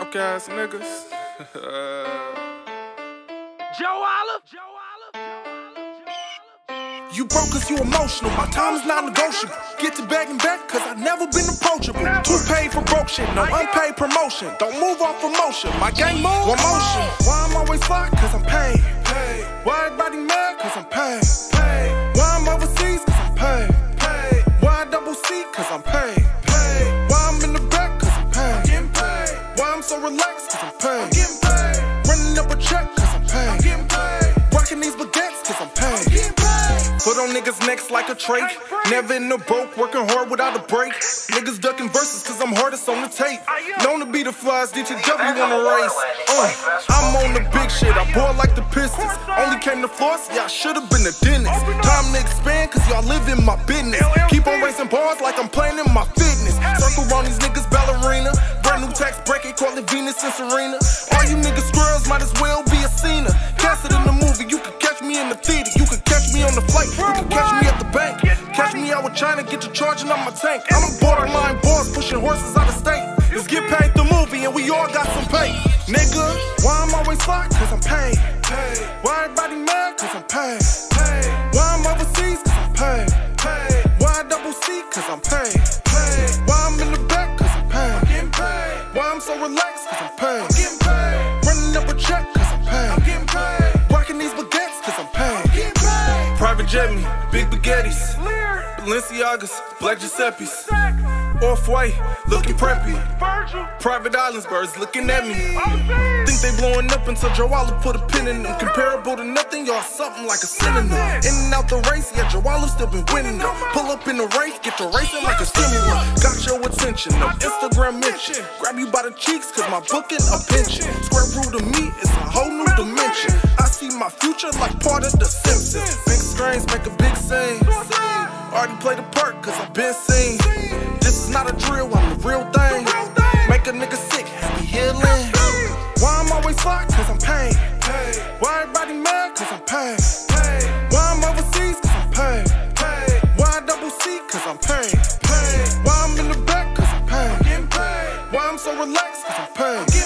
Broke ass niggas. Joe Olive. You broke cause you emotional, my time is not negotiable. Get to begging back cause I've never been approachable. Too paid for broke shit, no unpaid promotion. Don't move off emotion, my gang move on motion. Why I'm always fly? Cause I'm paid. Why everybody mad? Cause I'm paid. Why I'm overseas? Cause I'm paid. Why I double C? Cause I'm paid. Why I'm in the back? Cause I'm paid. Why I'm so relaxed? Cause I'm paid. Running up a check? Cause I'm paid. Rocking these baguettes? Cause I'm paid. Put on niggas' necks like a trait. Never in the broke, working hard without a break. Niggas ducking verses cause I'm hardest on the tape. Known to be the flies, DTW on the race. I'm on the big shit, I ball like the Pistons. Only came to floss, yeah, I should've been a dentist. Time to expand cause y'all live in my business. Keep on racing bars like I'm playing in my fitness. Circle around these niggas ballerina. Brand new tax bracket, call it Venus and Serena. All you niggas squirrels might as well be a Cena. Cast it in the movie, you can catch me in the theater. You can catch me on the flight, you can catch me at the bank. Catch me out with China, get you charging on my tank. I'm a borderline boss, pushing horses out of state. Let's get paid the movie and we all got some pay. Nigga, why I'm always fly? Cause I'm paid. Why everybody mad? Cause I'm paid. Why I'm overseas? Cause I'm paid. Why I double C? Cause I'm paid. Why I'm in the back? Cause I'm paid. Why I'm so relaxed? Cause I'm paid. Running up a check? Cause I'm paid. Rocking these baguettes? Cause I'm paid. Private jet me, big baguettes, Balenciagas, black Giuseppe's, Off-White, looking preppy, Private Islands birds looking at me. Think they blowing up until Joe Olive put a pin in them. Comparable to nothing, y'all something like a synonym. In and out the race, yeah, Joe Olive still been winning them. Pull up in the race, get your racing like a stimulant. Got your attention, no Instagram mention. Grab you by the cheeks, cause my booking a pension. Square root of me is a whole new dimension. I see my future like part of the Simpsons. Big screens make a big scene. Already played the part cause I've been seen. This is not a drill, I'm the real thing. Make a nigga sick, have me healing. Why I'm always fly? Cause I'm paid. Why everybody mad? Cause I'm paid. Why I'm overseas? Cause I'm paid. Why I double C? Cause I'm paid. Why I'm in the back? Cause I'm paid. Why I'm so relaxed? Cause I'm paid.